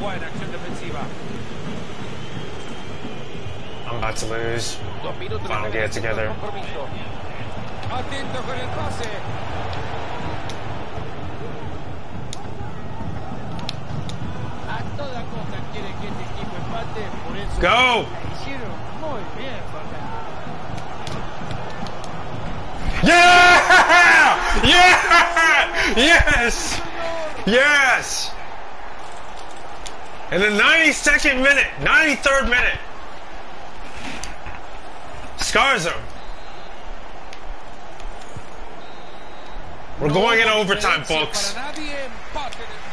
I'm about to lose if I don't get it together. Go! Yeah! Yeah! Yes! Yes! In the 92nd minute, 93rd minute, Skarsem. We're going in overtime, folks.